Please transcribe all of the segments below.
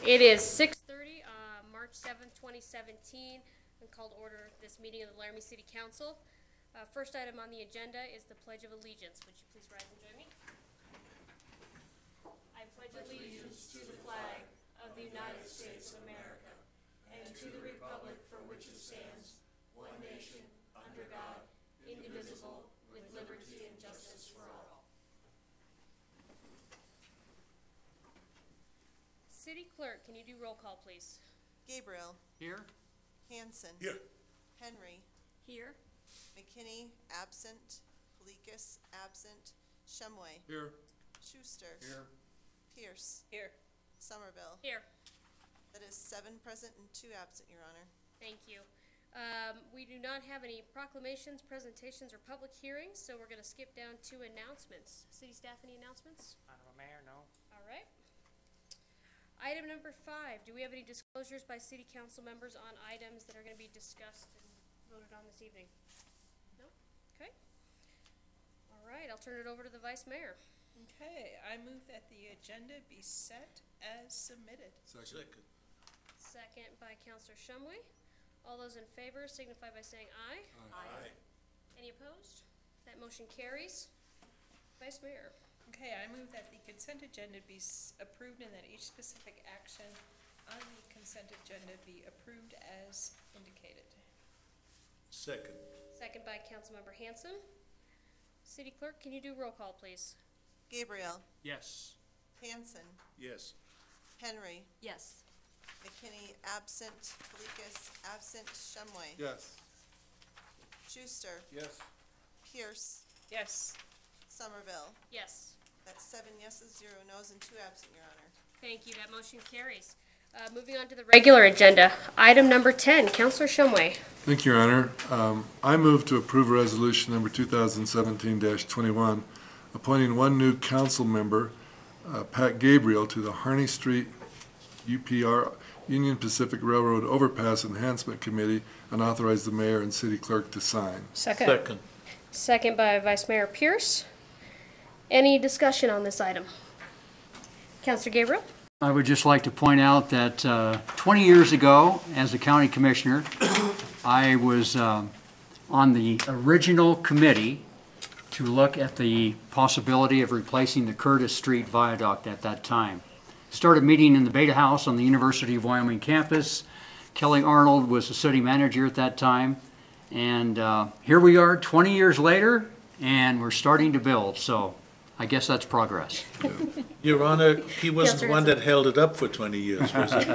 It is 6:30, March 7th, 2017, and called to order this meeting of the Laramie City Council. First item on the agenda is the Pledge of Allegiance. Would you please rise and join me? I pledge allegiance to the flag of the United States of America and to the republic for which it stands, one nation, under God, indivisible, with liberty and justice for all. City Clerk, can you do roll call, please? Gabriel. Here. Hanson. Here. Henry. Here. McKinney, absent. Palikas, absent. Shumway. Here. Schuster. Here. Pierce. Here. Somerville. Here. That is 7 present and 2 absent, Your Honor. Thank you. We do not have any proclamations, presentations, or public hearings, so we're going to skip down to announcements. City staff, any announcements? Honorable Mayor, no. All right. Item number 5. Do we have any disclosures by City Council members on items that are going to be discussed and voted on this evening? No? Okay. All right. I'll turn it over to the Vice Mayor. Okay, I move that the agenda be set as submitted. Second. Second by Councilor Shumway. All those in favor signify by saying aye. Aye. Any opposed? That motion carries. Vice Mayor. Okay, I move that the consent agenda be approved and that each specific action on the consent agenda be approved as indicated. Second. Second by Councilmember Hanson. City Clerk, can you do roll call, please? Gabriel. Yes. Hanson. Yes. Henry. Yes. McKinney, absent. Palikas, absent. Shumway. Yes. Schuster. Yes. Pierce. Yes. Somerville. Yes. That's 7 yeses, 0 nos, and 2 absent, Your Honor. Thank you. That motion carries. Moving on to the regular agenda. Item number 10, Councilor Shumway. Thank you, Your Honor. I move to approve resolution number 2017-21, appointing one new council member, Pat Gabriel, to the Harney Street UPR Union Pacific Railroad Overpass Enhancement Committee, and authorize the mayor and city clerk to sign. Second. Second by Vice Mayor Pierce. Any discussion on this item? Councilor Gabriel? I would just like to point out that 20 years ago, as a county commissioner, I was on the original committee to look at the possibility of replacing the Curtis Street Viaduct at that time. Started meeting in the Beta House on the University of Wyoming campus. Kelly Arnold was the city manager at that time. And here we are 20 years later, and we're starting to build. So I guess that's progress. Your Honor, he wasn't the one that held it up for 20 years, was he?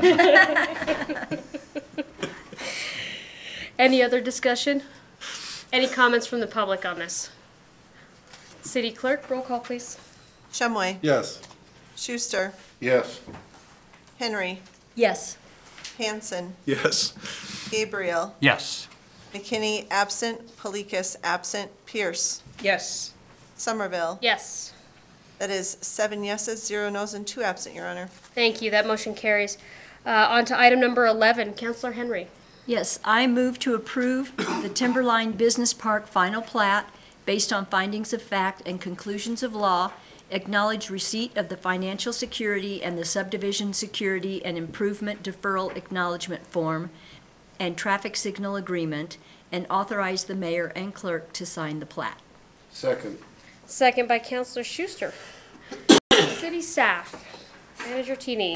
Any other discussion? Any comments from the public on this? City Clerk, roll call, please. Shumway. Yes. Schuster. Yes. Henry. Yes. Hanson. Yes. Gabriel. Yes. McKinney, absent. Palikas, absent. Pierce. Yes. Somerville. Yes. That is 7 yeses, 0 nos, and 2 absent, Your Honor. Thank you. That motion carries. On to item number 11, Councilor Henry. Yes, I move to approve the Timberline Business Park final plat based on findings of fact and conclusions of law, acknowledge receipt of the financial security and the subdivision security and improvement deferral acknowledgement form and traffic signal agreement, and authorize the mayor and clerk to sign the plat. Second. Second by Councilor Schuster. City staff, Manager Tini.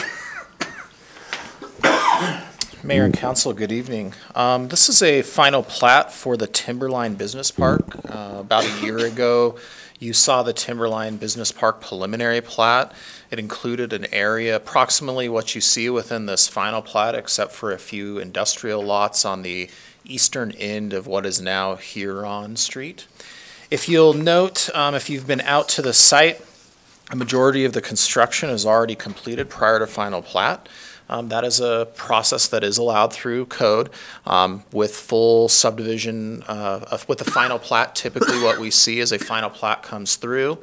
Mayor and Council, good evening. This is a final plat for the Timberline Business Park. About a year ago, you saw the Timberline Business Park preliminary plat. It included an area approximately what you see within this final plat, except for a few industrial lots on the eastern end of what is now Huron Street. If you'll note, if you've been out to the site, a majority of the construction is already completed prior to final plat. That is a process that is allowed through code. With full subdivision, with the final plat, typically what we see is a final plat comes through,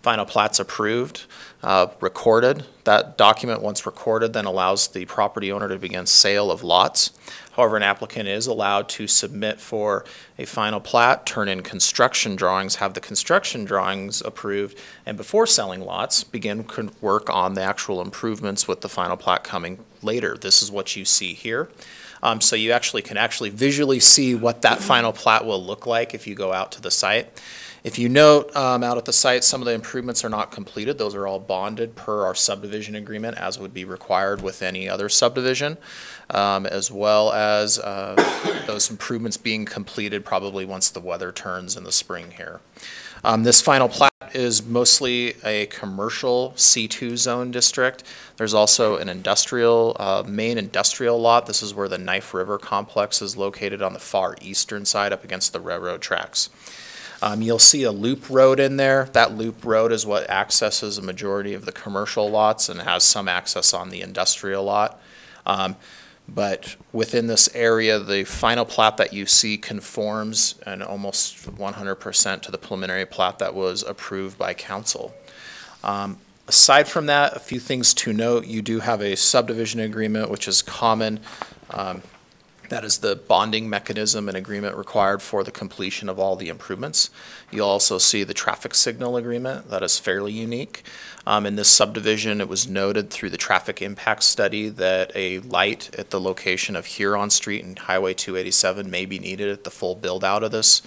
final plat's approved, recorded. That document, once recorded, then allows the property owner to begin sale of lots. However, an applicant is allowed to submit for a final plat, turn in construction drawings, have the construction drawings approved, and before selling lots, begin work on the actual improvements with the final plat coming later. This is what you see here. So you can visually see what that final plat will look like if you go out to the site. If you note out at the site, some of the improvements are not completed. Those are all bonded per our subdivision agreement, as would be required with any other subdivision, as well as those improvements being completed probably once the weather turns in the spring here. This final plat is mostly a commercial C2 zone district. There's also an industrial, main industrial lot. This is where the Knife River complex is located on the far eastern side up against the railroad tracks. You'll see a loop road in there. That loop road is what accesses a majority of the commercial lots and has some access on the industrial lot. But within this area, the final plat that you see conforms and almost 100% to the preliminary plat that was approved by council. Aside from that, a few things to note. You do have a subdivision agreement, which is common. That is the bonding mechanism and agreement required for the completion of all the improvements. You'll also see the traffic signal agreement. That is fairly unique. In this subdivision, it was noted through the traffic impact study that a light at the location of Huron Street and Highway 287 may be needed at the full build out of this.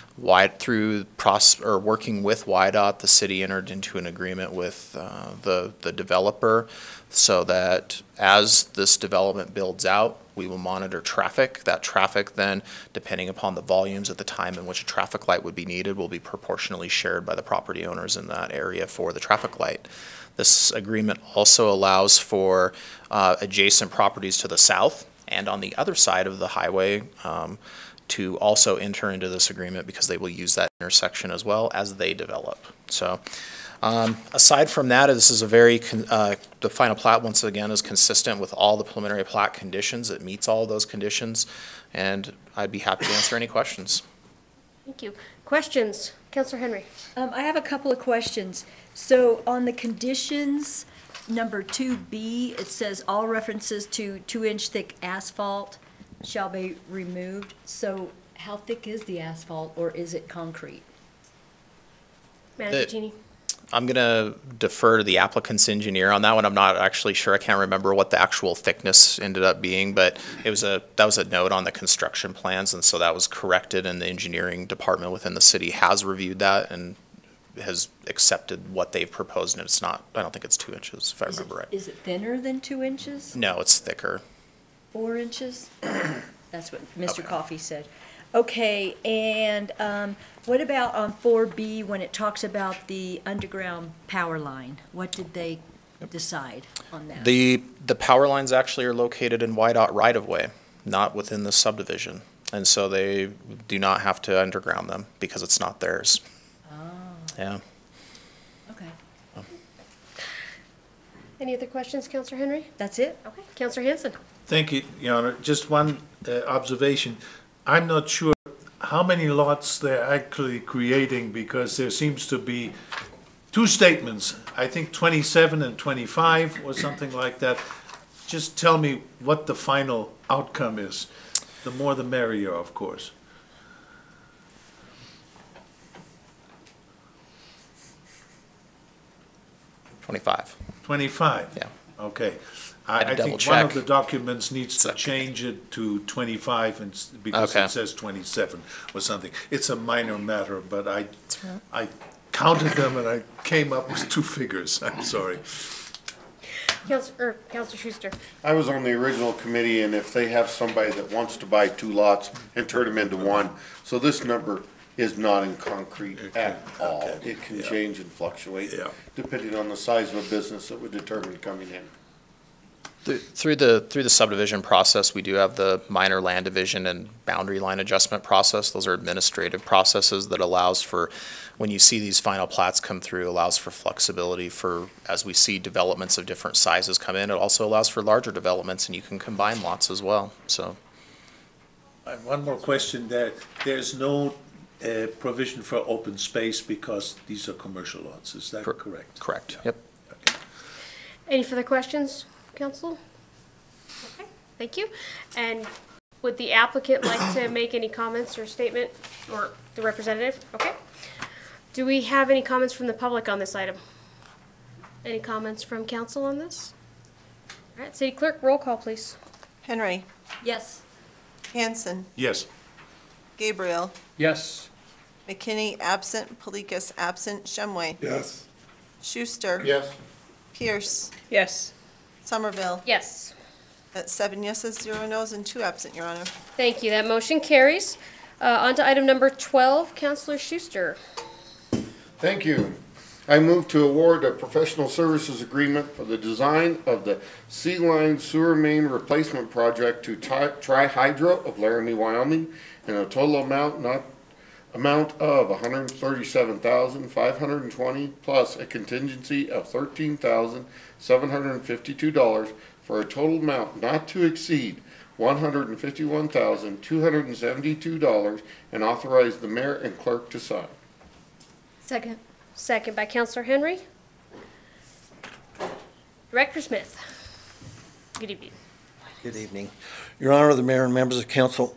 Working with YDOT, the city entered into an agreement with the developer so that as this development builds out, we will monitor traffic. That traffic then, depending upon the volumes at the time in which a traffic light would be needed, will be proportionally shared by the property owners in that area for the traffic light. This agreement also allows for adjacent properties to the south and on the other side of the highway to also enter into this agreement because they will use that intersection as well as they develop. So aside from that, this is a very, the final plat once again is consistent with all the preliminary plat conditions. It meets all of those conditions, and I'd be happy to answer any questions. Thank you. Questions? Councillor Henry. I have a couple of questions. So on the conditions, number 2B, it says all references to 2-inch thick asphalt shall be removed. So how thick is the asphalt, or is it concrete? Manager Jeannie. I'm going to defer to the applicant's engineer on that one. I'm not actually sure. I can't remember what the actual thickness ended up being, but that was a note on the construction plans, and so that was corrected, and the engineering department within the city has reviewed that and has accepted what they've proposed, and it's not, I don't think it's 2 inches, if I remember right. Is it thinner than 2 inches? No, it's thicker. 4 inches? That's what Mr. Coffey said. Okay, and what about on 4B when it talks about the underground power line? What did they decide on that? The power lines actually are located in YDOT right-of-way, not within the subdivision. And so they do not have to underground them because it's not theirs. Oh. Yeah. Okay. Any other questions, Councillor Henry? That's it? Okay. Councillor Hanson. Thank you, Your Honor. Just one observation. I'm not sure how many lots they're actually creating because there seems to be two statements. I think 27 and 25 or something like that. Just tell me what the final outcome is. The more the merrier, of course. $25. 25? Yeah. Okay. Had to I double think one of check. the documents needs to Okay. change it to 25 and because Okay. it says 27 or something. It's a minor matter, but I counted them and I came up with two figures. I'm sorry. Councillor Schuster. I was on the original committee, and if they have somebody that wants to buy 2 lots and turn them into one, so this number is not in concrete at all. Okay. It can Yeah. change and fluctuate Yeah. depending on the size of a business that would determine coming in. Through the subdivision process, we do have the minor land division and boundary line adjustment process. Those are administrative processes that allows for, when you see these final plats come through, allows for flexibility for, as we see developments of different sizes come in, it also allows for larger developments, and you can combine lots as well, so. And one more question there. There's no provision for open space because these are commercial lots, is that correct? Correct, Yeah. yep. Any further questions, council? Okay, thank you. And would the applicant like to make any comments or statement, or the representative? Okay. Do we have any comments from the public on this item? Any comments from council on this? All right, city clerk, roll call, please. Henry, Yes. Hanson, Yes. Gabriel, Yes. McKinney, absent, Polikis, absent, Shumway, Yes. Schuster. Yes. Pierce, Yes. Somerville. Yes. That's 7 yeses, 0 nos, and 2 absent, Your Honor. Thank you. That motion carries. On to item number 12, Councilor Schuster. Thank you. I move to award a professional services agreement for the design of the Sea Line Sewer Main Replacement Project to Tri-Hydro of Laramie, Wyoming, in a total amount of $137,520 plus a contingency of $13,752 for a total amount not to exceed $151,272 and authorize the mayor and clerk to sign. Second. Second by Councilor Henry. Director Smith. Good evening. Good evening. Your Honor, the mayor and members of council,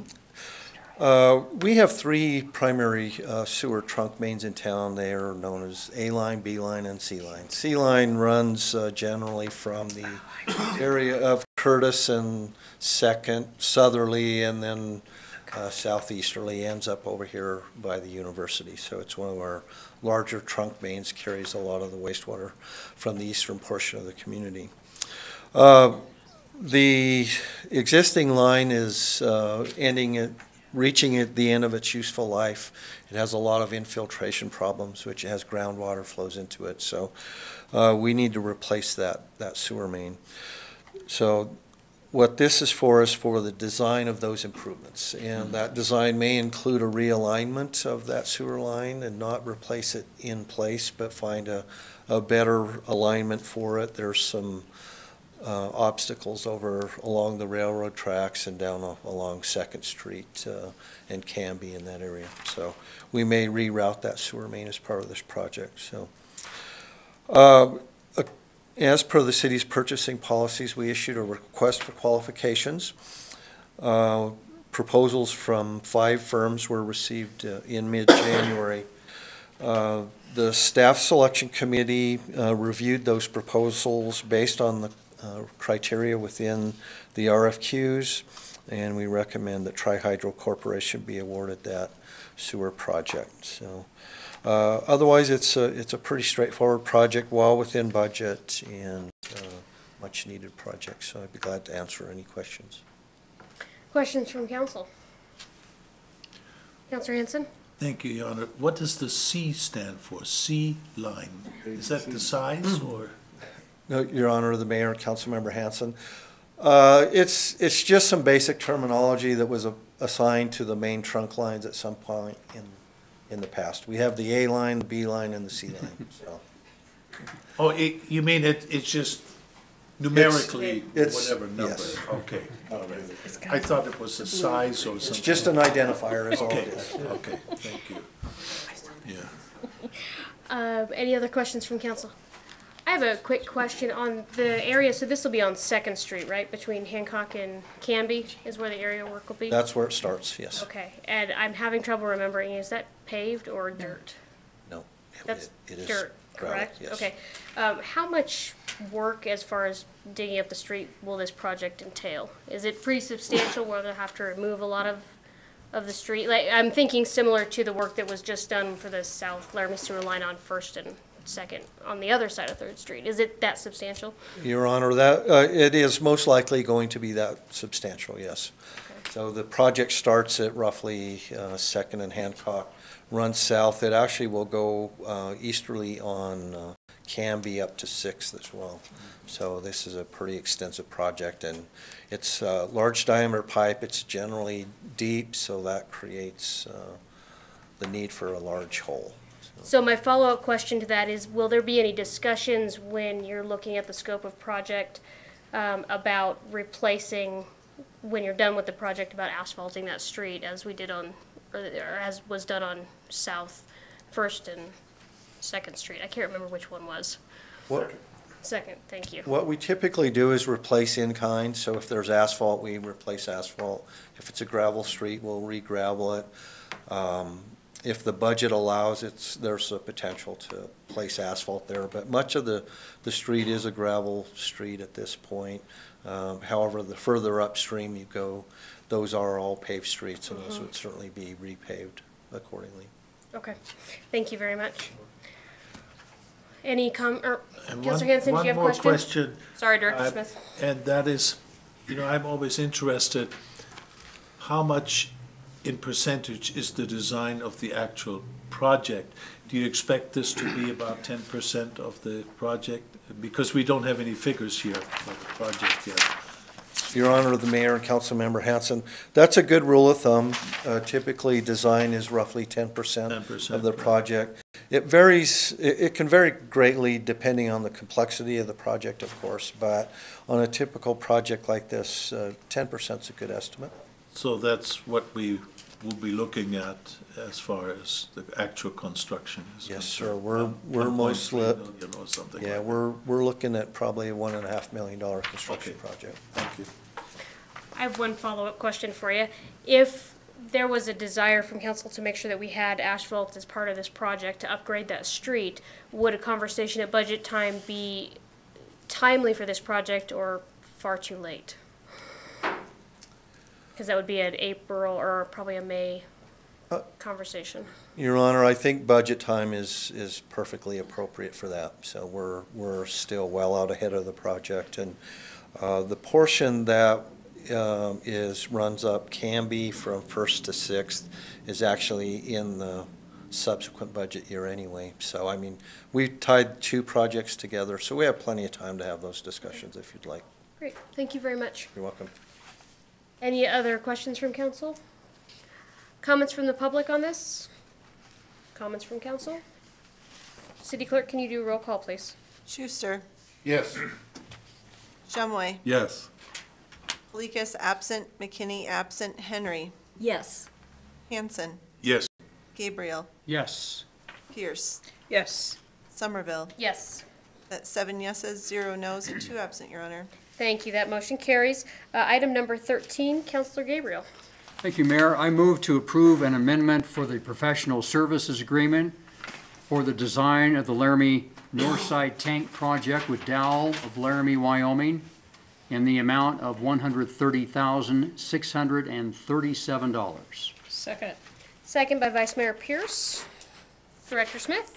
we have 3 primary sewer trunk mains in town. They are known as A line, B line, and C line. C line runs generally from the area of Curtis and Second, southerly, and then southeasterly, ends up over here by the university. So it's one of our larger trunk mains, carries a lot of the wastewater from the eastern portion of the community. The existing line is reaching at the end of its useful life. It has a lot of infiltration problems, which has groundwater flows into it. So we need to replace that sewer main. So what this is for the design of those improvements. And that design may include a realignment of that sewer line and not replace it in place, but find a better alignment for it. There's some obstacles along the railroad tracks and down along 2nd Street and Canby in that area. So we may reroute that sewer main as part of this project. So as per the city's purchasing policies, we issued a request for qualifications. Proposals from 5 firms were received in mid-January. The staff selection committee reviewed those proposals based on the criteria within the RFQs, and we recommend that Tri-Hydro Corporation be awarded that sewer project. So otherwise, it's a pretty straightforward project, well within budget, and much needed project. So I'd be glad to answer any questions. Questions from council? Councilor Hanson? Thank you, Your Honor. What does the C stand for? C line? Is that the size or? No, Your Honor, the mayor, Councilmember Hanson. It's just some basic terminology that was assigned to the main trunk lines at some point in the past. We have the A line, the B line, and the C line. So. Oh, you mean it's just numerically whatever number? Yes. Okay. All right. I thought it was a size or something. It's just an identifier is all Okay. it is. Okay, thank you. Yeah. Any other questions from council? I have a quick question on the area. So this will be on 2nd Street, right? Between Hancock and Canby is where the area work will be? That's where it starts, yes. Okay, and I'm having trouble remembering, is that paved or dirt? No. That's it is dirt, gravel, correct? yes. Okay. How much work as far as digging up the street will this project entail? Is it pretty substantial where they'll have to remove a lot of the street? Like, I'm thinking similar to the work that was just done for the South Laramie Sewer Line on 1st and 2nd on the other side of 3rd Street. Is it that substantial? Your Honor, that it is most likely going to be that substantial, yes. Okay. So the project starts at roughly 2nd and Hancock, runs south. It actually will go easterly on Canby up to 6th as well. So this is a pretty extensive project, and it's a large diameter pipe. It's generally deep, so that creates the need for a large hole. So my follow-up question to that is, will there be any discussions when you're looking at the scope of project about replacing, when you're done with the project, about asphalting that street as we did on or as was done on South First and Second Street. I can't remember which one was. What, Second, thank you. what we typically do is replace in kind, so if there's asphalt, we replace asphalt. If it's a gravel street, we'll re-gravel it. If the budget allows, there's a potential to place asphalt there, but much of the street is a gravel street at this point. However, the further upstream you go, those are all paved streets, and those would certainly be repaved accordingly. Okay, thank you very much. Any And Counselor Hanson, do you have a One more question? question. Sorry, Director Smith. And that is, I'm always interested, how much in percentage is the design of the actual project? Do you expect this to be about 10% of the project? Because we don't have any figures here for the project yet. Your Honor, the Mayor and Councilmember Hanson, that's a good rule of thumb. Typically, design is roughly 10% of the project. It varies, it can vary greatly depending on the complexity of the project, of course, but on a typical project like this, 10% is a good estimate. So that's what we will be looking at as far as the actual construction is Yes, concerned. sir. We're mostly, 1.3 million or something yeah, like we're looking at probably a $1.5 million construction Okay. project. that. Thank you. I have one follow-up question for you. If there was a desire from council to make sure that we had asphalt as part of this project to upgrade that street, would a conversation at budget time be timely for this project or far too late? Because that would be an April or probably a May conversation. Your Honor, I think budget time is perfectly appropriate for that. So we're still well out ahead of the project. And the portion that runs up Canby from 1st to 6th is actually in the subsequent budget year anyway. So, I mean, we tied two projects together, so we have plenty of time to have those discussions if you'd like. Great, thank you very much. You're welcome. Any other questions from council? Comments from the public on this? Comments from council? City Clerk, can you do a roll call, please? Schuster, Yes. Shumway, Yes. Polikis absent, McKinney absent, Henry, Yes. Hanson, Yes. Gabriel, Yes. Pierce, Yes. Somerville. Yes. That's 7 yeses, 0 nos, and 2 absent, Your Honor. Thank you, that motion carries. Item number 13, Councilor Gabriel. Thank you, Mayor. I move to approve an amendment for the professional services agreement for the design of the Laramie Northside Tank Project with Dowell of Laramie, Wyoming, in the amount of $130,637. Second. Second by Vice Mayor Pierce. Director Smith?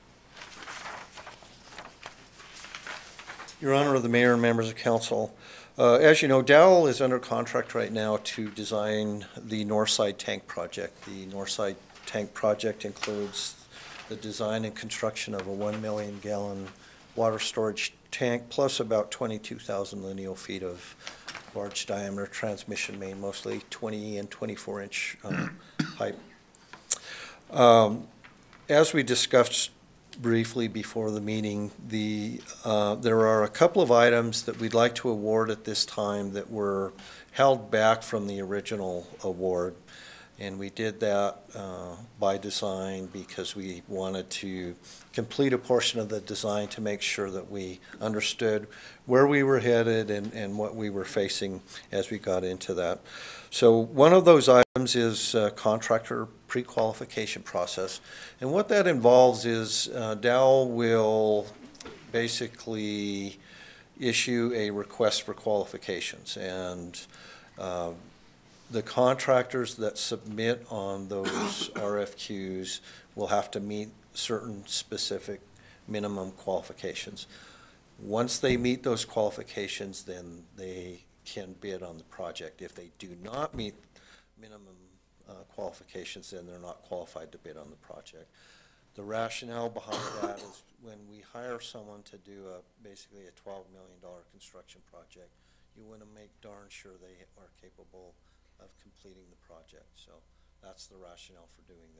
Your Honor, the Mayor and members of council, as you know, Dowell is under contract right now to design the Northside Tank Project. The Northside Tank Project includes the design and construction of a 1 million gallon water storage tank, plus about 22,000 lineal feet of large diameter transmission main, mostly 20 and 24-inch pipe. As we discussed briefly before the meeting, there are a couple of items that we'd like to award at this time that were held back from the original award. And we did that by design because we wanted to complete a portion of the design to make sure that we understood where we were headed and what we were facing as we got into that. So one of those items is contractor pre-qualification process. And what that involves is Dowell will basically issue a request for qualifications. And the contractors that submit on those RFQs will have to meet certain specific minimum qualifications. Once they meet those qualifications, then they can bid on the project. If they do not meet minimum qualifications, then they're not qualified to bid on the project. The rationale behind that is when we hire someone to do basically a $12 million construction project, you want to make darn sure they are capable of completing the project. So that's the rationale for doing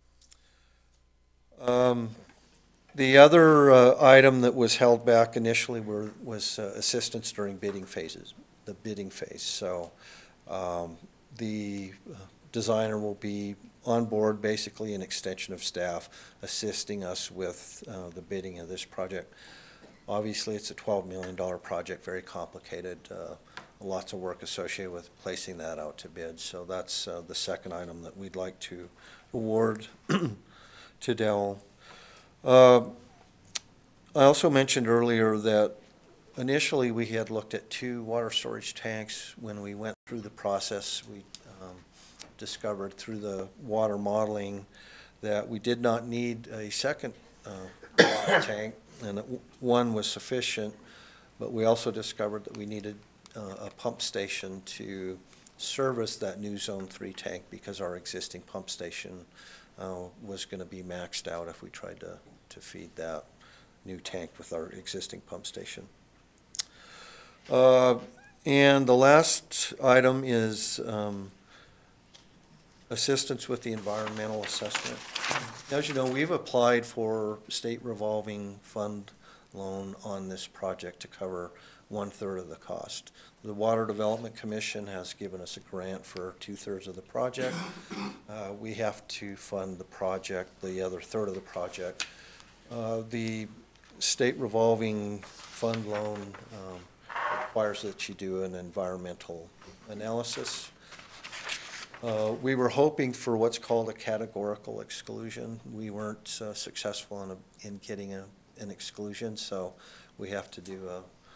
that. The other item that was held back initially was assistance during bidding phase. So the designer will be on board, basically an extension of staff, assisting us with the bidding of this project. Obviously, it's a $12 million project, very complicated, lots of work associated with placing that out to bid. So that's the second item that we'd like to award to Dell. I also mentioned earlier that initially we had looked at 2 water storage tanks. When we went through the process, we discovered through the water modeling that we did not need a second water tank, and that one was sufficient, but we also discovered that we needed a pump station to service that new Zone 3 tank, because our existing pump station was going to be maxed out if we tried to feed that new tank with our existing pump station. And the last item is assistance with the environmental assessment. As you know, we've applied for state revolving fund loan on this project to cover 1/3 of the cost. The Water Development Commission has given us a grant for 2/3 of the project. We have to fund the project, the other 1/3 of the project. The state revolving fund loan requires that you do an environmental analysis. We were hoping for what's called a categorical exclusion. We weren't successful in getting an exclusion, so we have to do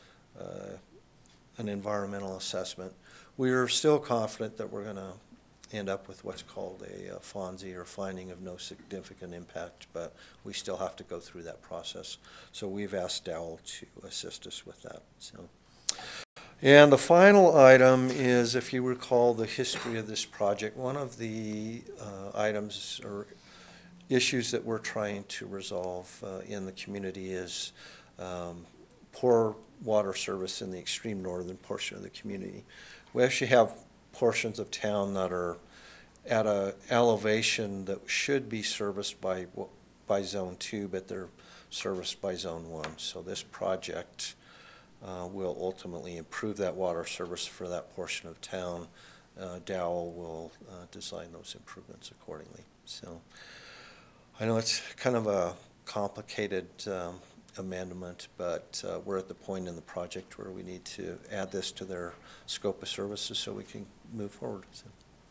an environmental assessment. We're still confident that we're going to end up with what's called a FONSI, or finding of no significant impact, but we still have to go through that process. So we've asked Dowell to assist us with that. So. And the final item is, if you recall the history of this project, one of the items or issues that we're trying to resolve in the community is poor water service in the extreme northern portion of the community. We actually have portions of town that are at an elevation that should be serviced by Zone 2, but they're serviced by Zone 1. So this project will ultimately improve that water service for that portion of town. Dowell will design those improvements accordingly. So I know it's kind of a complicated amendment, but we're at the point in the project where we need to add this to their scope of services so we can move forward. So.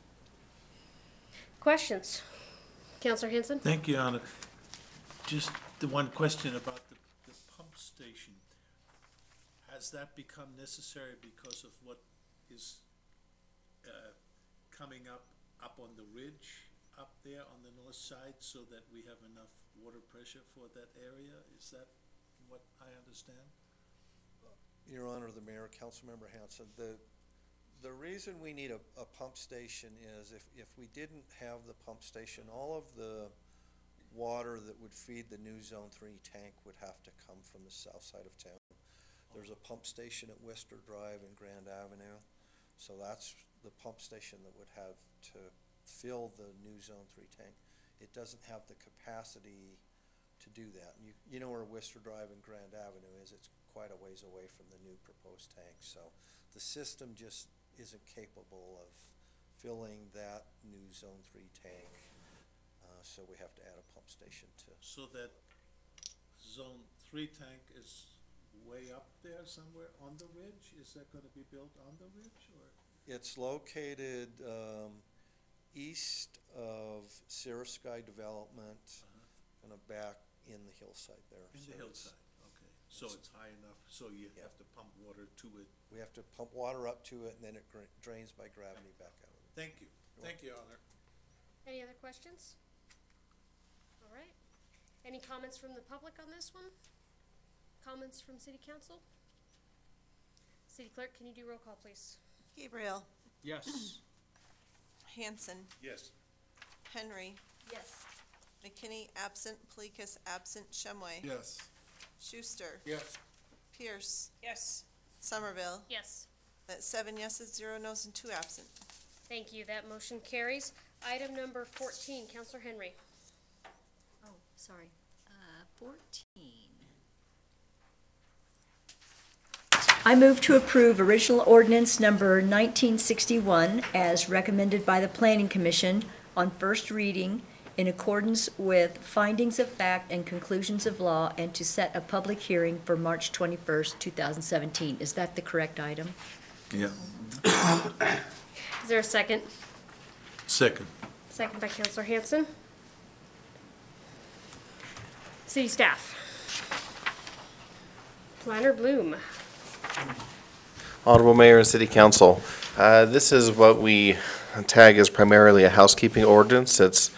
Questions? Councillor Hanson? Thank you, Anna. Just the one question about the pump station. Has that become necessary because of what is coming up on the ridge up there on the north side, so that we have enough water pressure for that area? Is that what I understand? Your Honor, the Mayor, Councilmember Hanson, the reason we need a pump station is if we didn't have the pump station, all of the water that would feed the new Zone 3 tank would have to come from the south side of town. There's a pump station at Worcester Drive and Grand Avenue, so that's the pump station that would have to fill the new Zone 3 tank. It doesn't have the capacity to do that. You know where Worcester Drive and Grand Avenue is. It's quite a ways away from the new proposed tank, so the system just isn't capable of filling that new Zone 3 tank, so we have to add a pump station to. So that Zone 3 tank is way up there somewhere on the ridge? Is that going to be built on the ridge, or? It's located east of Sierra Sky Development, kind of back in the hillside there. In the hillside, okay. So it's high enough, so you have to pump water to it? We have to pump water up to it, and then it drains by gravity back out of it. Thank you. Thank you, Honor. Any other questions? All right. Any comments from the public on this one? Comments from City Council? City Clerk, can you do roll call, please? Gabriel, Yes. Hanson, Yes. Henry, Yes. McKinney, absent, Pelikas, absent, Shumway, Yes. Schuster, Yes. Pierce, Yes. Somerville. Yes. That's 7 yeses, 0 nos, and 2 absent. Thank you. That motion carries. Item number 14, Councillor Henry. Oh, sorry. 14. I move to approve original ordinance number 1961 as recommended by the Planning Commission, on first reading in accordance with findings of fact and conclusions of law, and to set a public hearing for March 21st, 2017. Is that the correct item? Yeah. Is there a second? Second. Second by Counselor Hanson. City staff. Planner Bloom. Honorable Mayor and City Council, this is what we tag as primarily a housekeeping ordinance. It's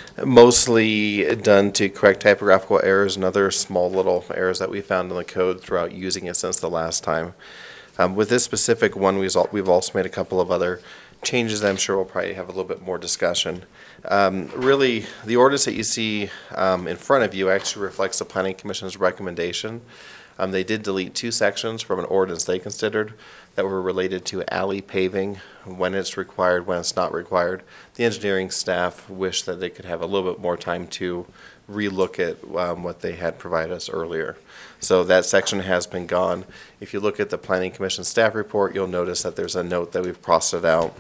mostly done to correct typographical errors and other small little errors that we found in the code throughout using it since the last time. With this specific one, we've also made a couple of other changes that I'm sure we'll probably have a little bit more discussion. Really, the ordinance that you see in front of you actually reflects the Planning Commission's recommendation. They did delete 2 sections from an ordinance they considered that were related to alley paving, when it's required, when it's not required. The engineering staff wished that they could have a little bit more time to relook at what they had provided us earlier. So that section has been gone. If you look at the Planning Commission staff report, you'll notice that there's a note that we've crossed it out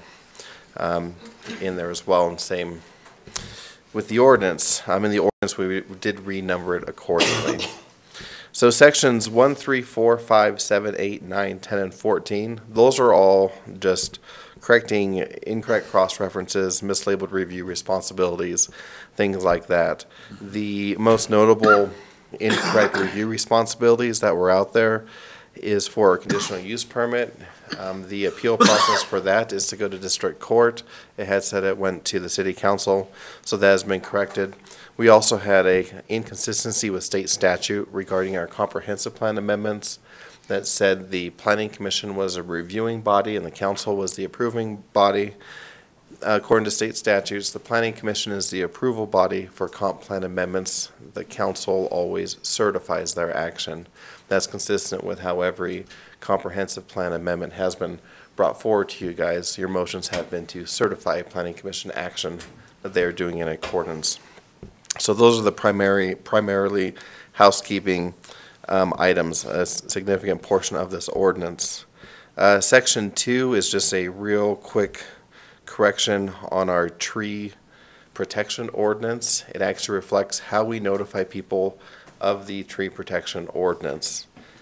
in there as well, and same with the ordinance. In the ordinance, we did renumber it accordingly. So sections 1, 3, 4, 5, 7, 8, 9, 10, and 14, those are all just correcting incorrect cross-references, mislabeled review responsibilities, things like that. The most notable incorrect review responsibilities that were out there is for a conditional use permit. The appeal process for that is to go to district court. It had said it went to the city council, so that has been corrected. We also had a inconsistency with state statute regarding our comprehensive plan amendments that said the planning commission was a reviewing body and the council was the approving body. According to state statutes, the planning commission is the approval body for comp plan amendments. The council always certifies their action. That's consistent with how every comprehensive plan amendment has been brought forward to you guys. Your motions have been to certify planning commission action that they are doing in accordance. So those are the primarily housekeeping items, a significant portion of this ordinance. Section 2 is just a real quick correction on our tree protection ordinance. It actually reflects how we notify people of the tree protection ordinance.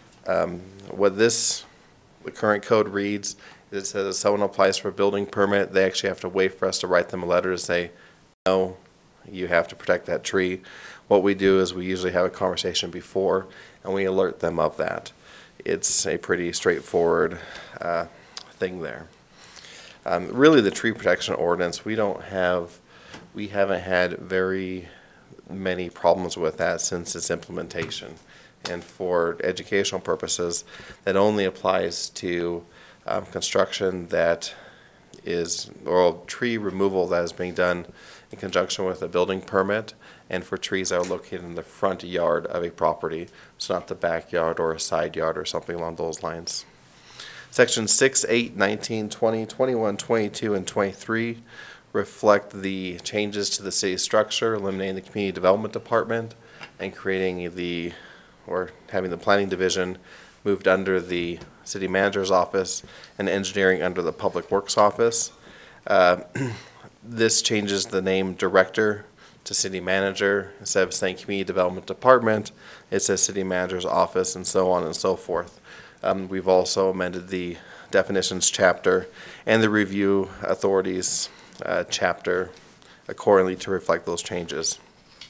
What the current code reads is it says if someone applies for a building permit, they actually have to wait for us to write them a letter to say, no, you have to protect that tree. What we do is we usually have a conversation before and we alert them of that. It's a pretty straightforward thing there. Really, the tree protection ordinance, we haven't had very many problems with that since its implementation. And for educational purposes, that only applies to construction that is, or tree removal that is being done in conjunction with a building permit, and for trees that are located in the front yard of a property, so not the backyard or a side yard or something along those lines. Sections 6, 8, 19, 20, 21, 22, and 23 reflect the changes to the city structure, eliminating the community development department and creating having the planning division moved under the city manager's office and engineering under the public works office. This changes the name director to city manager. Instead of saying community development department, it says city manager's office, and so on and so forth. We've also amended the definitions chapter and the review authorities chapter accordingly to reflect those changes.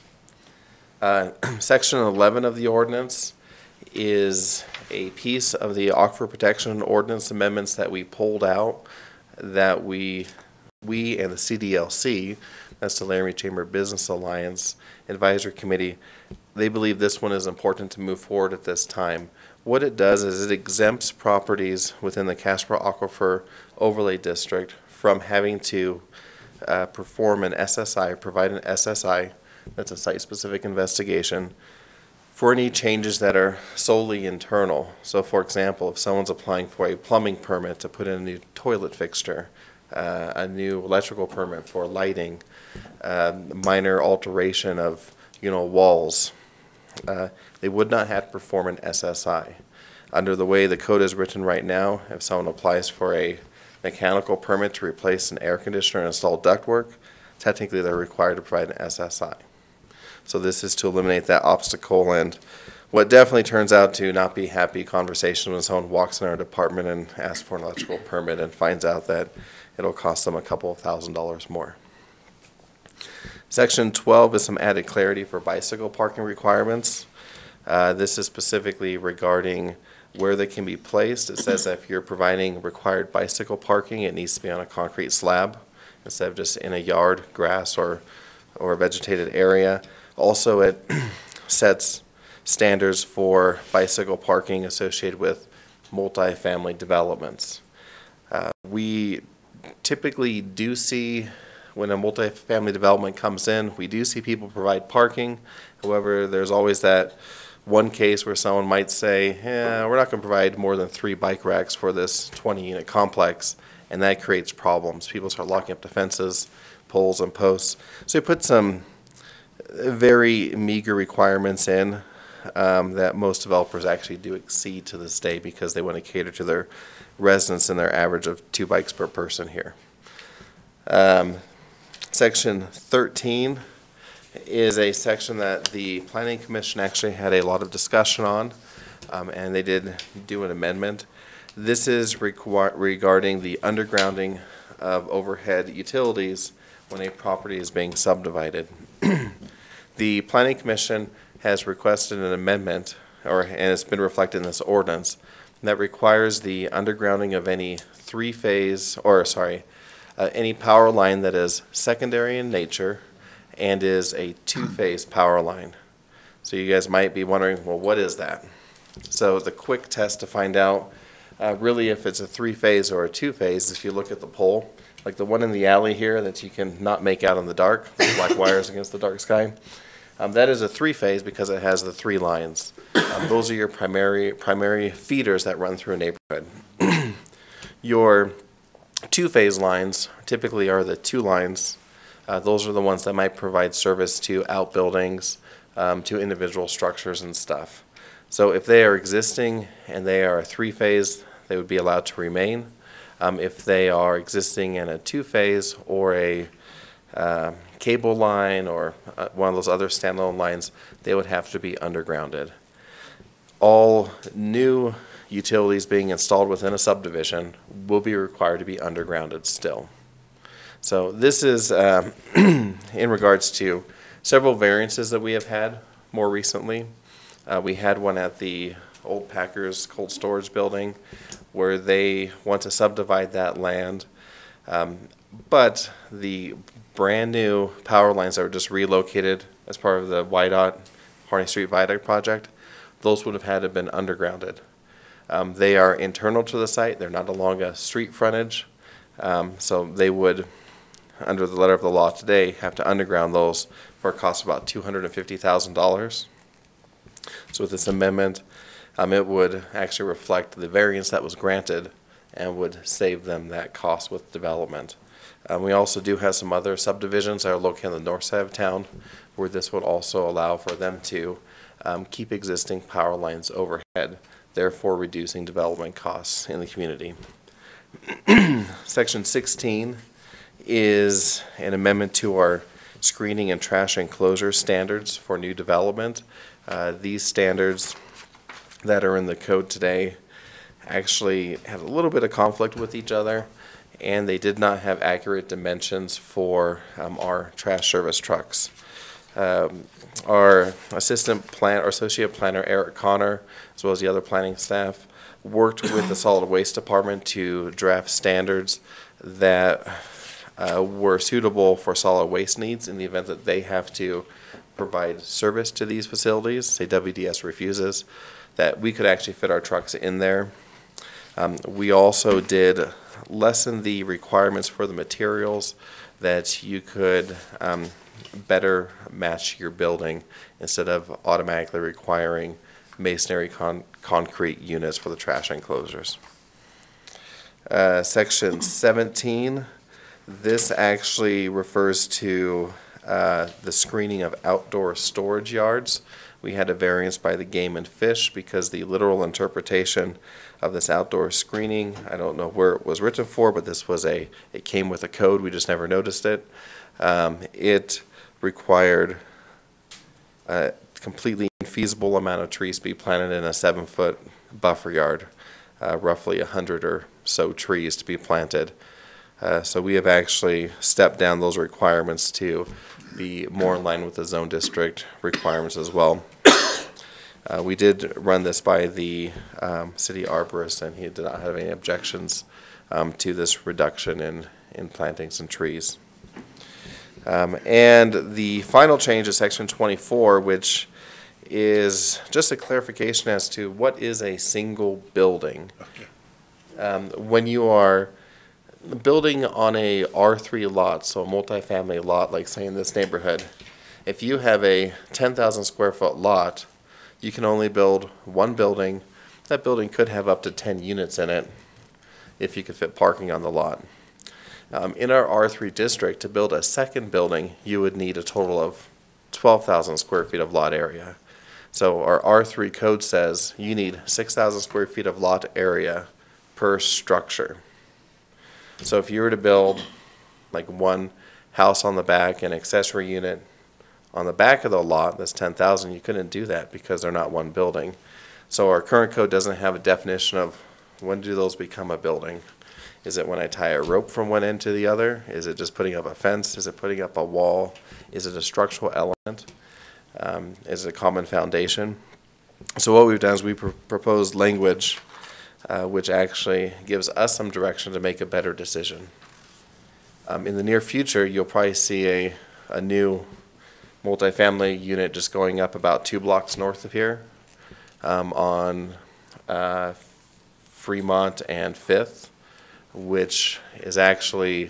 Section 11 of the ordinance is a piece of the Aquifer Protection Ordinance amendments that we pulled out, that we and the CDLC, that's the Laramie Chamber Business Alliance Advisory Committee, they believe this one is important to move forward at this time. What it does is it exempts properties within the Casper Aquifer Overlay District from having to perform an SSI, provide an SSI, that's a site-specific investigation, for any changes that are solely internal. So for example, if someone's applying for a plumbing permit to put in a new toilet fixture, a new electrical permit for lighting, minor alteration of walls, they would not have to perform an SSI. Under the way the code is written right now, if someone applies for a mechanical permit to replace an air conditioner and install ductwork, technically they're required to provide an SSI. So this is to eliminate that obstacle, and what definitely turns out to not be happy conversation when someone walks in our department and asks for an electrical permit and finds out that it'll cost them a couple of $1,000s more. Section 12 is some added clarity for bicycle parking requirements. This is specifically regarding where they can be placed. It says that if you're providing required bicycle parking, it needs to be on a concrete slab instead of just in a yard, grass, or a vegetated area. Also, it sets standards for bicycle parking associated with multifamily developments. We typically do see, when a multifamily development comes in, we do see people provide parking. However, there's always that one case where someone might say, yeah, we're not going to provide more than 3 bike racks for this 20-unit complex, and that creates problems. People start locking up the fences, poles, and posts. So we put some very meager requirements in that most developers actually do exceed to this day because they want to cater to their residents and their average of 2 bikes per person here. Section 13 is a section that the Planning Commission actually had a lot of discussion on, and they did do an amendment. This is regarding the undergrounding of overhead utilities when a property is being subdivided. The Planning Commission has requested an amendment, and it's been reflected in this ordinance, that requires the undergrounding of any any power line that is secondary in nature and is a 2-phase power line. So you guys might be wondering, well, what is that? So the quick test to find out really if it's a 3-phase or a 2-phase, if you look at the pole, like the one in the alley here that you can not make out in the dark, the black wires against the dark sky, that is a 3-phase because it has the 3 lines. Those are your primary feeders that run through a neighborhood. Your 2-phase lines typically are the 2 lines. Those are the ones that might provide service to outbuildings, to individual structures and stuff. So if they are existing and they are a 3-phase, they would be allowed to remain. If they are existing in a 2-phase or a cable line or one of those other standalone lines, they would have to be undergrounded. All new utilities being installed within a subdivision will be required to be undergrounded still. So this is in regards to several variances that we have had more recently. We had one at the old Packers cold storage building where they want to subdivide that land, but the brand new power lines that were just relocated as part of the YDOT Harney Street Viaduct project, those would have had to have been undergrounded. They are internal to the site. They're not along a street frontage. So they would, under the letter of the law today, have to underground those for a cost of about $250,000. So with this amendment, it would actually reflect the variance that was granted and would save them that cost with development. We also do have some other subdivisions that are located on the north side of town where this would also allow for them to keep existing power lines overhead, therefore reducing development costs in the community. Section 16 is an amendment to our screening and trash enclosure standards for new development. These standards that are in the code today actually have a little bit of conflict with each other, and they did not have accurate dimensions for our trash service trucks. Our associate planner, Eric Connor, as well as the other planning staff, worked with the solid waste department to draft standards that were suitable for solid waste needs in the event that they have to provide service to these facilities, say WDS refuses, that we could actually fit our trucks in there. We also did lessen the requirements for the materials that you could better match your building instead of automatically requiring masonry concrete units for the trash enclosures. Section 17, this actually refers to the screening of outdoor storage yards. We had a variance by the Game and Fish because the literal interpretation of this outdoor screening, I don't know where it was written for, but this was it came with a code, we just never noticed it. It required a completely infeasible amount of trees to be planted in a 7-foot buffer yard, roughly 100 or so trees to be planted. So we have actually stepped down those requirements to be more in line with the zone district requirements as well. We did run this by the city arborist, and he did not have any objections to this reduction in plantings and trees. And the final change is section 24, which is just a clarification as to what is a single building. When you are building on a R3 lot, so a multifamily lot, like say in this neighborhood, if you have a 10,000 square foot lot, you can only build one building. That building could have up to 10 units in it if you could fit parking on the lot. In our R3 district, to build a second building, you would need a total of 12,000 square feet of lot area. So our R3 code says you need 6,000 square feet of lot area per structure. So if you were to build like one house on the back and accessory unit on the back of the lot, that's 10,000, you couldn't do that because they're not one building. So our current code doesn't have a definition of when do those become a building. Is it when I tie a rope from one end to the other? Is it just putting up a fence? Is it putting up a wall? Is it a structural element? Is it a common foundation? So what we've done is we proposed language which actually gives us some direction to make a better decision. In the near future, you'll probably see a new multifamily unit just going up about 2 blocks north of here on Fremont and 5th, which is actually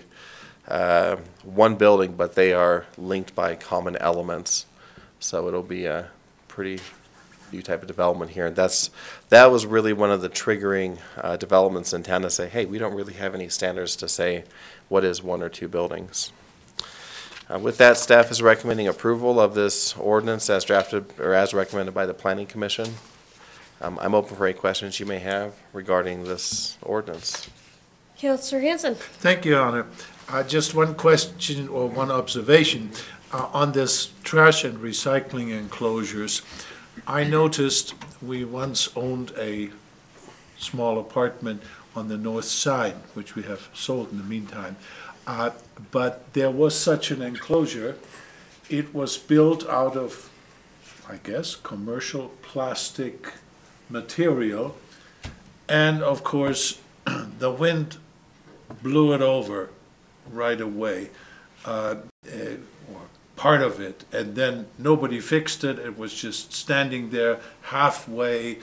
one building, but they are linked by common elements. So it'll be a pretty new type of development here. And that was really one of the triggering developments in town to say, hey, we don't really have any standards to say what is 1 or 2 buildings. With that, staff is recommending approval of this ordinance as drafted or as recommended by the Planning Commission. I'm open for any questions you may have regarding this ordinance. Councillor Hanson. Thank you, Your Honor. Just one question or one observation on this trash and recycling enclosures. I noticed we once owned a small apartment on the north side, which we have sold in the meantime. But there was such an enclosure. It was built out of, I guess, commercial plastic material. And of course, the wind blew it over right away, or part of it, and then nobody fixed it. It was just standing there halfway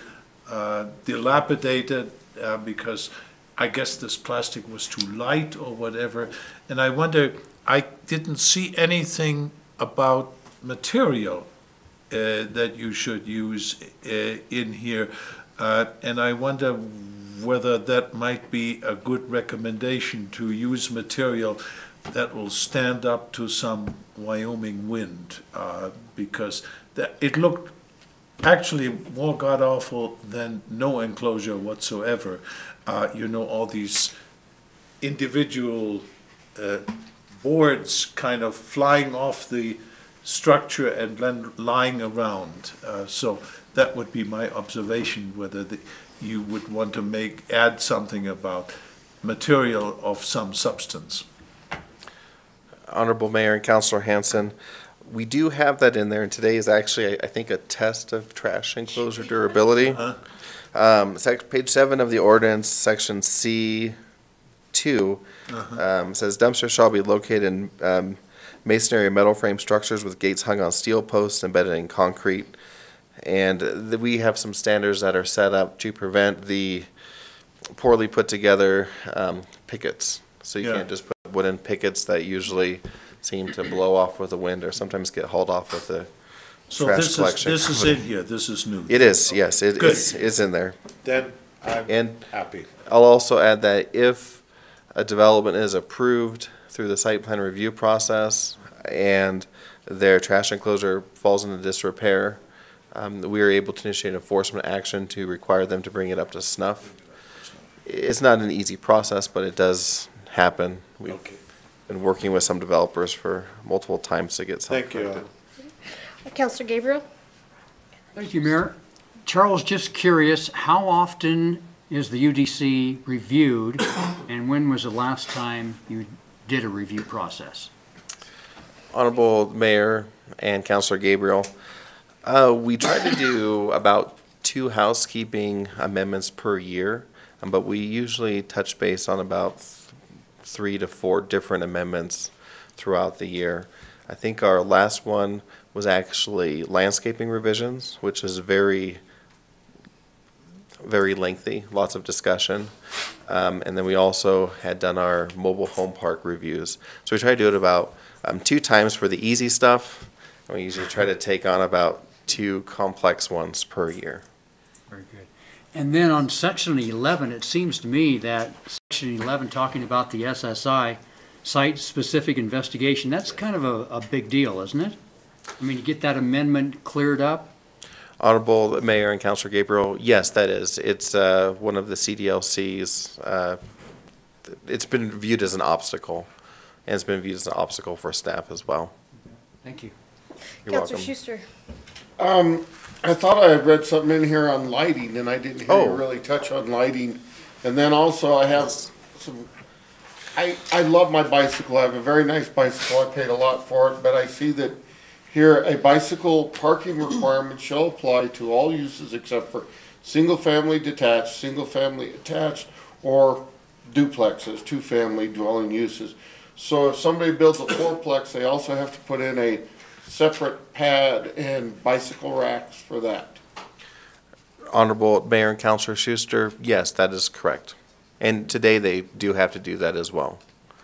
dilapidated because I guess this plastic was too light or whatever. And I wonder, I didn't see anything about material that you should use in here. And I wonder whether that might be a good recommendation to use material that will stand up to some Wyoming wind, because it looked actually more god-awful than no enclosure whatsoever. You know, all these individual boards kind of flying off the structure and then lying around. So that would be my observation, whether you would want to add something about material of some substance. Honorable Mayor and Councilor Hanson, we do have that in there, and today is actually, I think, a test of trash enclosure durability. Page 7 of the ordinance, section C2, says dumpsters shall be located in masonry or metal frame structures with gates hung on steel posts embedded in concrete. And we have some standards that are set up to prevent the poorly put together pickets. So you can't just put wooden pickets that usually seem to blow off with the wind or sometimes get hauled off with the trash collection. This is in here, this is new. It is, yes, it is in there. Then I'm happy. I'll also add that if a development is approved through the site plan review process and their trash enclosure falls into disrepair, we are able to initiate enforcement action to require them to bring it up to snuff. It's not an easy process, but it does happen. Okay. been working with some developers for multiple times to get something Thank you. corrected. Counselor Gabriel? Thank you, Mayor. Charles, just curious, how often is the UDC reviewed, and when was the last time you did a review process? Honorable Mayor and Councilor Gabriel, we try to do about 2 housekeeping amendments per year, but we usually touch base on about 3 to 4 different amendments throughout the year. I think our last one was actually landscaping revisions, which is very lengthy, lots of discussion. And then we also had done our mobile home park reviews. So we try to do it about 2 times for the easy stuff. And we usually try to take on about 2 complex ones per year. Very good. And then on section 11, it seems to me that section 11, talking about the SSI, site-specific investigation, that's kind of a big deal, isn't it? I mean, to get that amendment cleared up? Honorable Mayor and Councilor Gabriel, yes, that is. It's one of the CDLC's, it's been viewed as an obstacle, and it's been viewed as an obstacle for staff as well. Thank you. You're Counselor welcome. Schuster? I thought I had read something in here on lighting, and I didn't hear you Oh. really touch on lighting. And then also I have some, I love my bicycle. I have a very nice bicycle. I paid a lot for it, but I see that here, a bicycle parking requirement shall apply to all uses except for single-family detached, single-family attached, or duplexes, 2-family dwelling uses. So if somebody builds a 4-plex, they also have to put in a separate pad and bicycle racks for that. Honorable Mayor and Councilor Schuster, yes, that is correct. And today they do have to do that as well.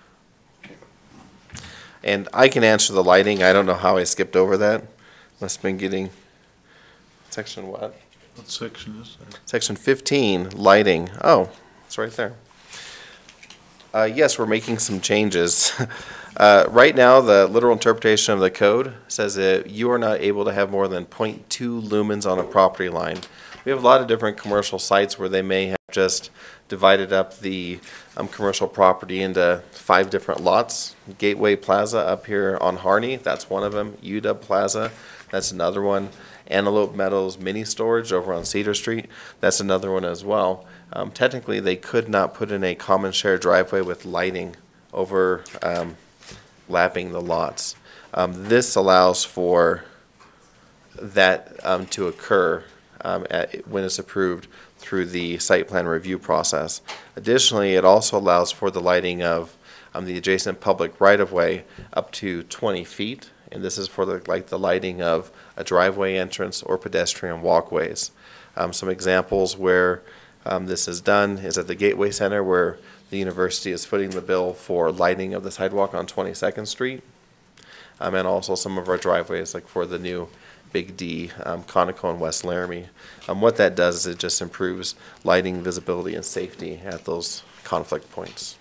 And I can answer the lighting. I don't know how I skipped over that. Must have been getting, section what? What section is that? Section 15, lighting. Oh, it's right there. Yes, we're making some changes. Right now, the literal interpretation of the code says that you are not able to have more than 0.2 lumens on a property line. We have a lot of different commercial sites where they may have just divided up the commercial property into 5 different lots. Gateway Plaza up here on Harney, that's one of them. UW Plaza, that's another one. Antelope Meadows Mini Storage over on Cedar Street, that's another one as well. Technically, they could not put in a common shared driveway with lighting over lapping the lots. This allows for that to occur when it's approved through the site plan review process. Additionally, it also allows for the lighting of the adjacent public right-of-way up to 20 feet, and this is for the lighting of a driveway entrance or pedestrian walkways. Some examples where this is done is at the Gateway Center, where the university is footing the bill for lighting of the sidewalk on 22nd Street, and also some of our driveways, like for the new Big D, Conoco and West Laramie. What that does is it just improves lighting, visibility, and safety at those conflict points.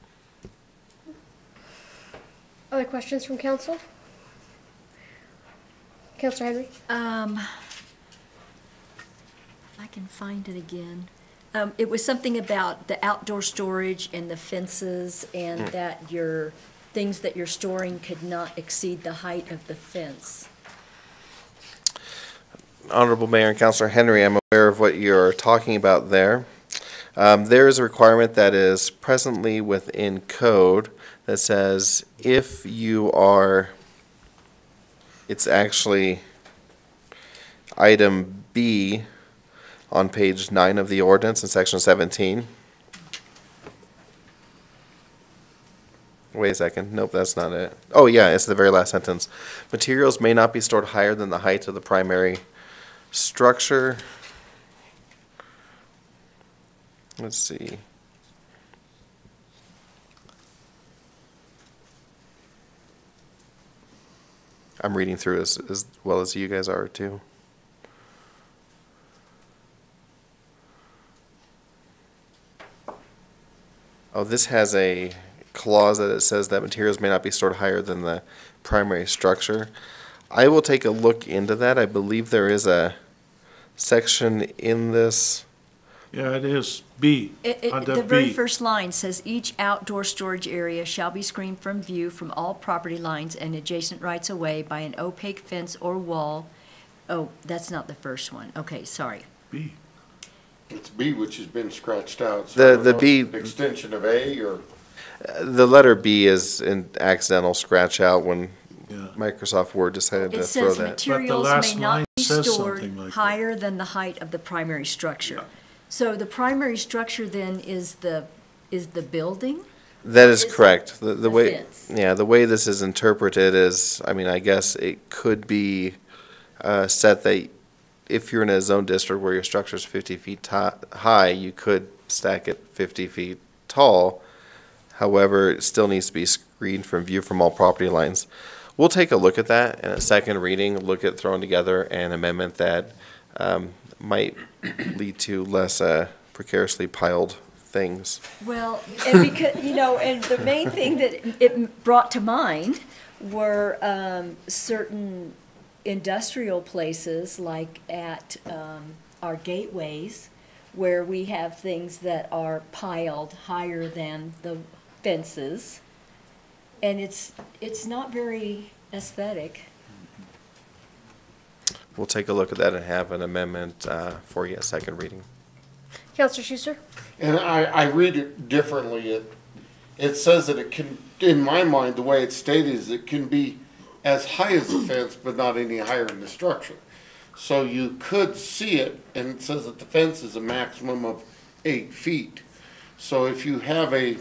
Other questions from council? Counselor Henry? If I can find it again. It was something about the outdoor storage and the fences and that your things that you're storing could not exceed the height of the fence. Honorable Mayor and Councilor Henry, I'm aware of what you're talking about there. There is a requirement that is presently within code that says if you are, it's actually item B on page 9 of the ordinance in section 17. Wait a second. Nope, that's not it. Oh, yeah, it's the very last sentence. Materials may not be stored higher than the height of the primary structure. Let's see. I'm reading through as well as you guys are too. Oh, this has a clause that it says that materials may not be stored higher than the primary structure. I will take a look into that. I believe there is a section in this Yeah, it is. B, under The very B. first line says, "Each outdoor storage area shall be screened from view from all property lines and adjacent rights-of-way by an opaque fence or wall." Oh, that's not the first one. Okay, sorry. B. It's B, which has been scratched out. So I don't The know if B- it's an extension of A, or The letter B is an accidental scratch out when Yeah. Microsoft Word decided It to throw says that. materials last may not line be says stored something like that. higher than the height of the primary structure. So the primary structure then is the building? That is Is it correct. The the way, fence? yeah, the way this is interpreted is, I mean, I guess it could be set that if you're in a zone district where your structure is 50 feet high, you could stack it 50 feet tall. However, it still needs to be screened from view from all property lines. We'll take a look at that in a second reading, look at throwing together an amendment that might lead to less precariously piled things. Well, and because, and the main thing that it brought to mind were certain industrial places like at our gateways where we have things that are piled higher than the fences. And it's not very aesthetic. We'll take a look at that and have an amendment for you at second reading. Counselor Schuster? and I read it differently. It says that it can, in my mind, the way it's stated is it can be as high as the fence, but not any higher in the structure. So you could see it, and it says that the fence is a maximum of 8 feet. So if you have a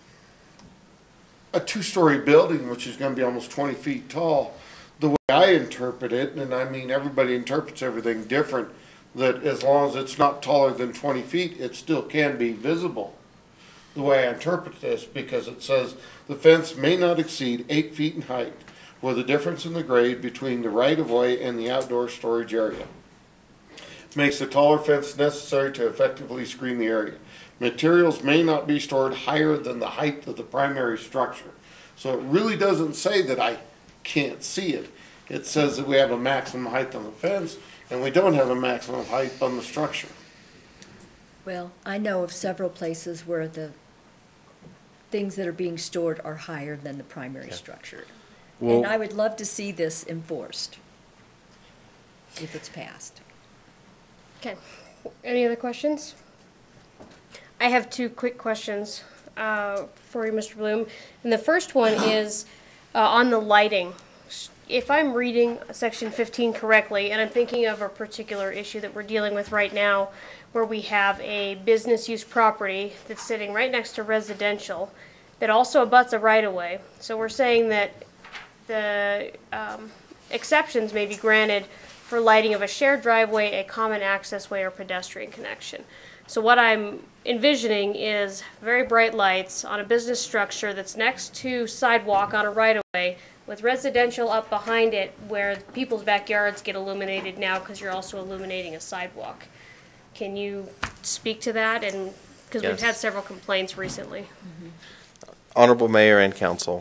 two-story building, which is gonna be almost 20 feet tall, the way I interpret it, and I mean, everybody interprets everything different, that as long as it's not taller than 20 feet, it still can be visible. The way I interpret this, because it says the fence may not exceed 8 feet in height, with a difference in the grade between the right-of-way and the outdoor storage area. Makes a taller fence necessary to effectively screen the area. Materials may not be stored higher than the height of the primary structure. So it really doesn't say that I can't see it. It says that we have a maximum height on the fence, and we don't have a maximum height on the structure. Well, I know of several places where the things that are being stored are higher than the primary structure. Well- And I would love to see this enforced, if it's passed. Okay. Any other questions? I have two quick questions for you, Mr. Bloom. And the first one is on the lighting. If I'm reading section 15 correctly, and I'm thinking of a particular issue that we're dealing with right now, where we have a business use property that's sitting right next to residential that also abuts a right-of-way. So we're saying that the exceptions may be granted for lighting of a shared driveway, a common access way, or pedestrian connection. So what I'm envisioning is very bright lights on a business structure that's next to sidewalk on a right-of-way with residential up behind it where people's backyards get illuminated now because you're also illuminating a sidewalk. Can you speak to that? And because we've had Yes. several complaints recently. Honorable Mayor and Council,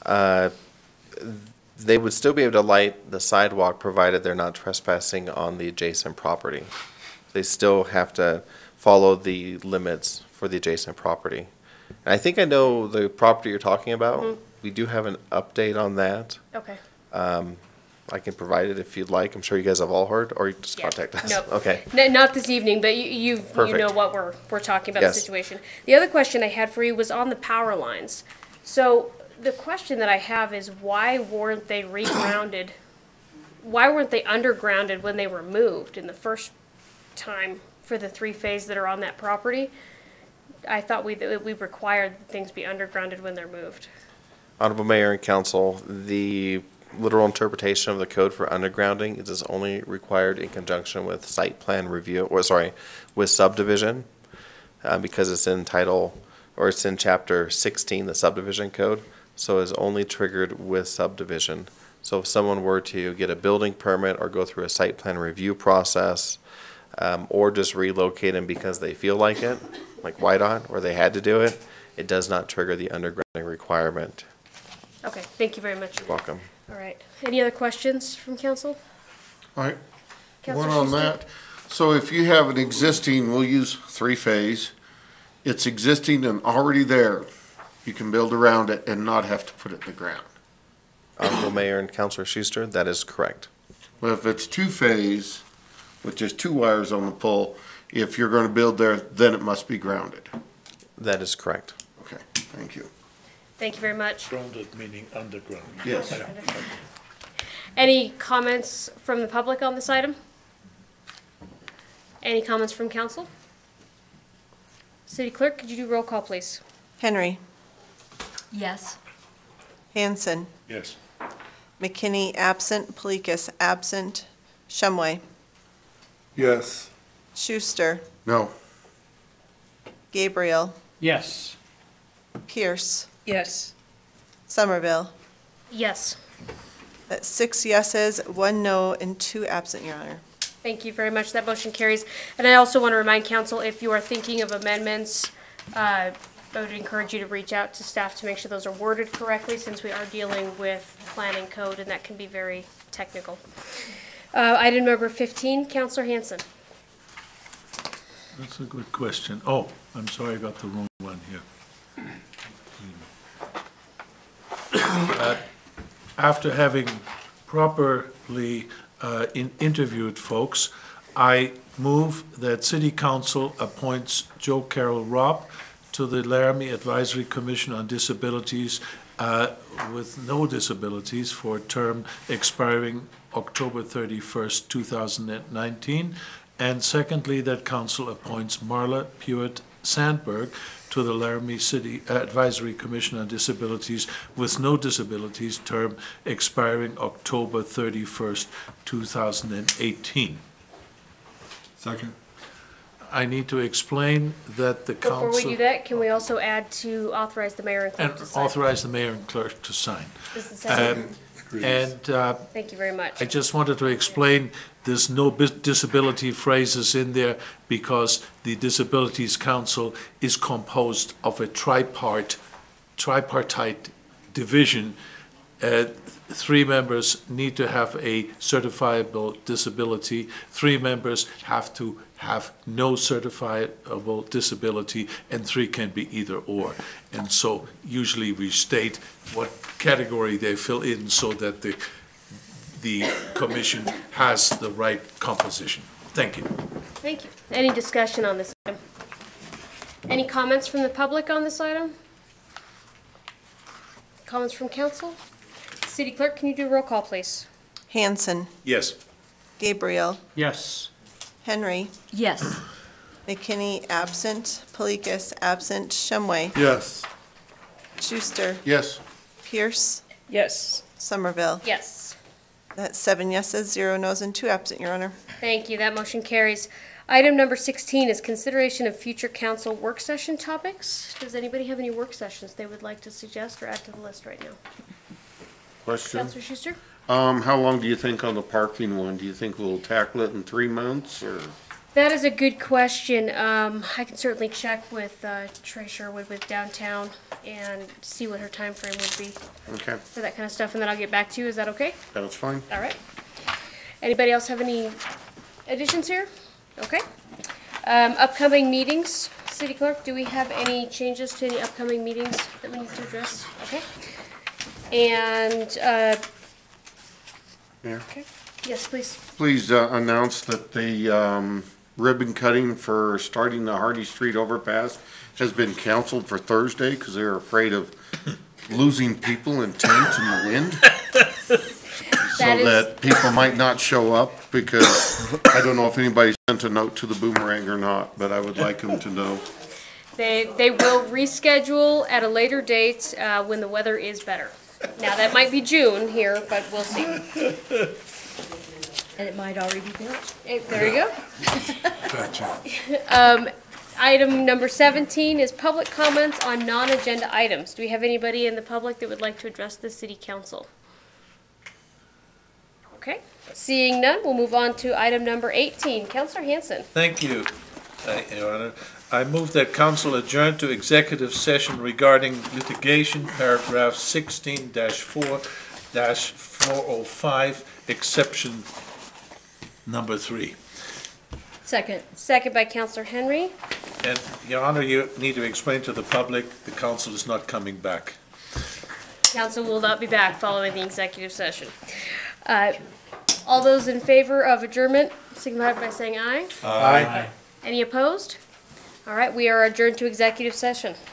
they would still be able to light the sidewalk provided they're not trespassing on the adjacent property. They still have to follow the limits for the adjacent property. And I think I know the property you're talking about. Mhm. We do have an update on that. Okay. I can provide it if you'd like. I'm sure you guys have all heard, or you just Yeah. contact us. Nope. Okay. Not this evening, but you Perfect. know what we're talking about, Yes. the situation. The other question I had for you was on the power lines. So the question that I have is why weren't they regrounded? Why weren't they undergrounded when they were moved in the first time for the three-phase that are on that property? I thought we required that things be undergrounded when they're moved. Honorable Mayor and Council, the literal interpretation of the code for undergrounding is only required in conjunction with site plan review, with subdivision, because it's in it's in chapter 16, the subdivision code, so it's only triggered with subdivision. So if someone were to get a building permit or go through a site plan review process, or just relocate them because they feel like it, like YDOT, or they had to do it, it does not trigger the undergrounding requirement. Okay, thank you very much. You're welcome. All right. Any other questions from council? All right, Councilor one on Schuster? that. So if you have an existing, we'll use three-phase, it's existing and already there, you can build around it and not have to put it in the ground. Honorable Mayor and Councilor Schuster, that is correct. But if it's two-phase, with just two wires on the pole, if you're gonna build there, then it must be grounded. That is correct. Okay, thank you. Thank you very much. Grounded meaning underground. Yes. Any comments from the public on this item? Any comments from council? City Clerk, could you do roll call, please? Henry, Yes. Hanson, Yes. McKinney absent, Polikis absent, Shumway, Yes. Schuster, No. Gabriel, Yes. Pierce, Yes. Somerville. Yes. That's 6 yeses, 1 no, and 2 absent, Your Honor. Thank you very much. That motion carries. And I also want to remind council, if you are thinking of amendments, I would encourage you to reach out to staff to make sure those are worded correctly, since we are dealing with planning code, and that can be very technical. Item number 15, Councilor Hanson. That's a good question. Oh, I'm sorry, I got the wrong one here. After having properly interviewed folks, I move that City Council appoints Joe Carroll Robb to the Laramie Advisory Commission on Disabilities with no disabilities for a term expiring October 31st, 2019. And secondly, that council appoints Marla Pewitt Sandberg to the Laramie City Advisory Commission on Disabilities with no disabilities, term expiring October 31st, 2018. Second. I need to explain that the council... Before we do that, can we also add to authorize the mayor and clerk And to sign? authorize the mayor and clerk to sign. Is the second? And Thank you very much. I just wanted to explain, there's no disability phrases in there because the Disabilities Council is composed of a tripartite division. 3 members need to have a certifiable disability. 3 members have to have no certifiable disability, and 3 can be either or. And so usually we state what category they fill in so that the commission has the right composition. Thank you. Thank you. Any discussion on this item? Any comments from the public on this item? Comments from council? City Clerk, can you do a roll call, please? Hanson, Yes. Gabriel, Yes. Henry, Yes. McKinney absent, Polikis absent, Shumway, Yes. Schuster, Yes. Pierce, Yes. Somerville. Yes. That's 7 yeses, 0 nos, and 2 absent, Your Honor. Thank you. That motion carries. Item number 16 is consideration of future council work session topics. Does anybody have any work sessions they would like to suggest or add to the list right now? Question? Councilor Schuster? How long do you think on the parking one? Do you think we'll tackle it in 3 months or? That is a good question. I can certainly check with Trey Sherwood with downtown and see what her time frame would be Okay, for that kind of stuff, and then I'll get back to you. Is that okay? that's fine. All right. Anybody else have any additions here? Okay. Upcoming meetings, City Clerk, do we have any changes to any upcoming meetings that we need to address? Okay. And, Mayor? okay, yes, please. Please announce that the ribbon cutting for starting the Hardy Street overpass has been canceled for Thursday because they're afraid of losing people in tents in the wind. So That is- that people might not show up because I don't know if anybody sent a note to the Boomerang or not, but I would like them to know. They will reschedule at a later date when the weather is better. Now, that might be June here, but we'll see. And it might already be built. There you go. Gotcha. Item number 17 is public comments on non-agenda items. Do we have anybody in the public that would like to address the city council? Okay, seeing none, we'll move on to item number 18. Councilor Hanson. Thank you, Your Honor. I move that council adjourn to executive session regarding litigation, paragraph 16-4-405, exception number 3. Second. Second by Counselor Henry. And, Your Honor, you need to explain to the public, the council is not coming back. Council will not be back following the executive session. All those in favor of adjournment, signify by saying aye. Aye. Any opposed? All right, we are adjourned to executive session.